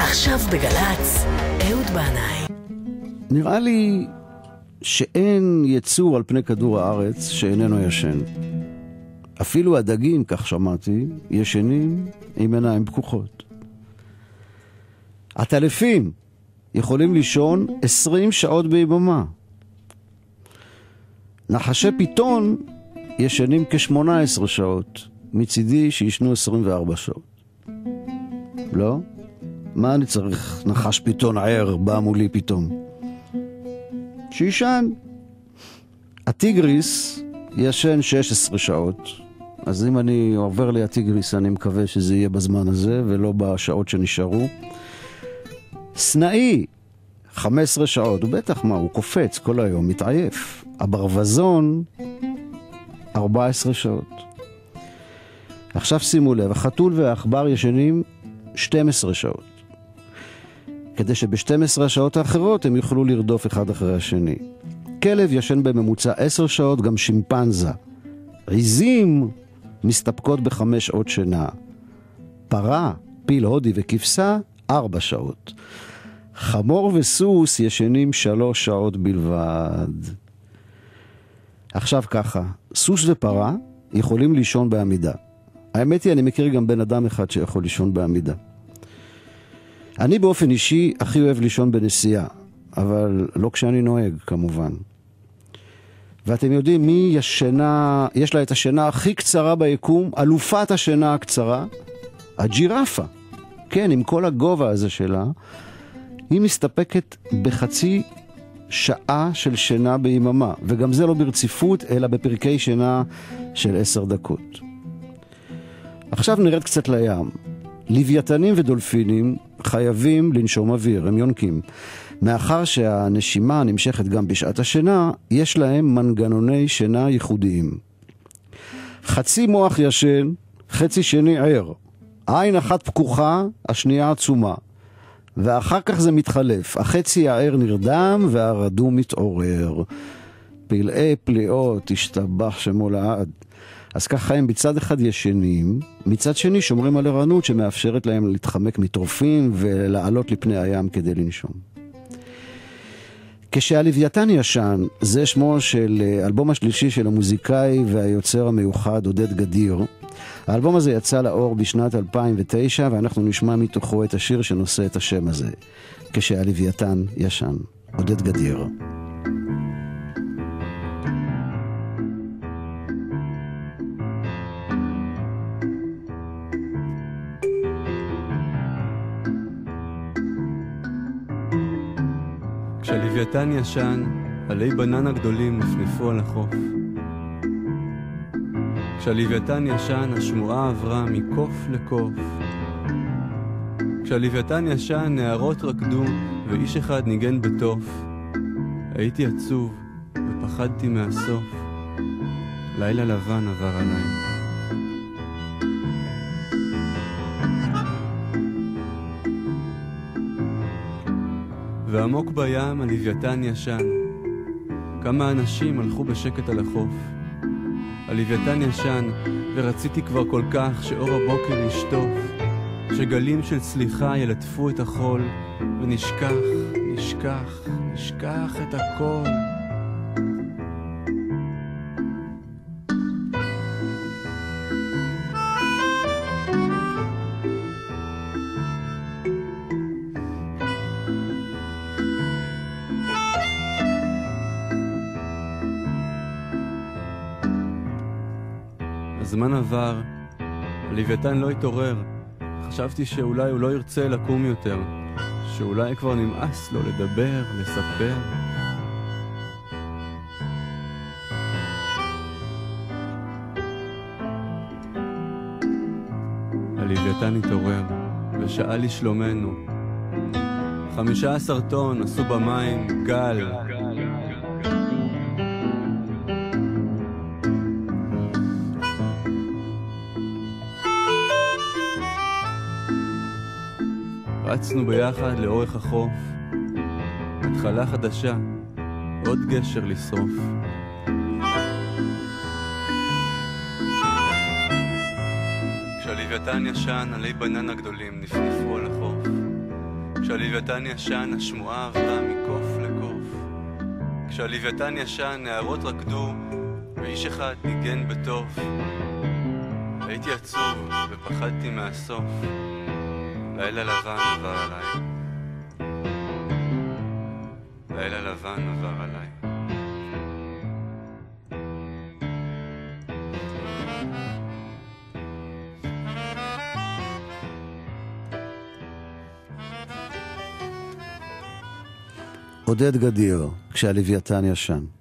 עכשיו בגלץ, אהוד בנאי. נראה לי שאין יצור על פני כדור הארץ שאיננו ישן. אפילו הדגים, כך שמעתי, ישנים עם עיניים פקוחות. הטלפים יכולים לישון 20 שעות ביממה. נחשי פיתון ישנים כ-18 שעות. מצידי שישנו 24 שעות. לא? מה אני צריך נחש פיתון ער בא מולי פתאום? שישן. הטיגריס ישן 16 שעות. אז אם אני עובר לי הטיגריס, אני מקווה שזה יהיה בזמן הזה ולא בשעות שנשארו. סנאי 15 שעות. הוא בטח מה, הוא קופץ כל היום, מתעייף. הברווזון 14 שעות. עכשיו שימו לב, החתול והאחבר ישנים 12 שעות. כדי שב-12 השעות האחרות הם יוכלו לרדוף אחד אחרי השני. כלב ישן בממוצע 10 שעות, גם שימפנזה. עיזים מסתפקות ב5 שעות שינה. פרה, פיל הודי וכבשה 4 שעות. חמור וסוס ישנים 3 שעות בלבד. עכשיו ככה, סוס ופרה יכולים לישון בעמידה. האמת היא, אני מכיר גם בן אדם אחד שיכול לישון בעמידה. אני באופן אישי הכי אוהב לישון בנסיעה, אבל לא כשאני נוהג כמובן. ואתם יודעים מי ישנה, יש לה את השינה הכי קצרה ביקום, אלופת השינה הקצרה? הג'ירפה. כן, עם כל הגובה הזה שלה, היא מסתפקת בחצי שעה של שינה ביממה, וגם זה לא ברציפות, אלא בפרקי שינה של 10 דקות. עכשיו נרד קצת לים. לוויתנים ודולפינים חייבים לנשום אוויר, הם יונקים. מאחר שהנשימה נמשכת גם בשעת השינה, יש להם מנגנוני שינה ייחודיים. חצי מוח ישן, חצי שני ער. עין אחת פקוחה, השנייה עצומה. ואחר כך זה מתחלף. החצי הער נרדם והרדום מתעורר. פלאי פלאות, השתבח שמו לעד. אז ככה הם בצד אחד ישנים, מצד שני שומרים על ערנות שמאפשרת להם להתחמק מטורפים ולעלות לפני הים כדי לנשום. כשהלוויתן ישן, זה שמו של אלבום השלישי של המוזיקאי והיוצר המיוחד עודד גדיר. האלבום הזה יצא לאור בשנת 2009 ואנחנו נשמע מתוכו את השיר שנושא את השם הזה. כשהלוויתן ישן, עודד גדיר. כשהלוויתן ישן, עלי בננה גדולים נפנפו על החוף. כשהלוויתן ישן, השמועה עברה מקוף לקוף. כשהלוויתן ישן, נערות רקדו ואיש אחד ניגן בטוף. הייתי עצוב ופחדתי מהסוף. לילה לבן עבר עליי. ועמוק בים הלוויתן ישן. כמה אנשים הלכו בשקט על החוף. הלוויתן ישן, ורציתי כבר כל כך שאור הבוקר ישטוף, שגלים של סליחה ילטפו את החול, ונשכח, נשכח, נשכח את הכל. הזמן עבר, הלוויתן לא התעורר. חשבתי שאולי הוא לא ירצה לקום יותר, שאולי כבר נמאס לו לדבר, לספר. הלוויתן התעורר ושאל לשלומנו. 15 טון עשו במים גל. רצנו ביחד לאורך החוף, התחלה חדשה, עוד גשר לשרוף. כשהלוויתן ישן, עלי בננה גדולים נפנפו על החוף. כשהלוויתן ישן השמועה עברה מקוף לקוף. כשהלוויתן ישן נערות רקדו ואיש אחד ניגן בטוב. הייתי עצוב ופחדתי מהסוף. לילה לבן עבר עליי. לילה לבן עבר עליי. עודד גדיר, כשהלוויתן ישן.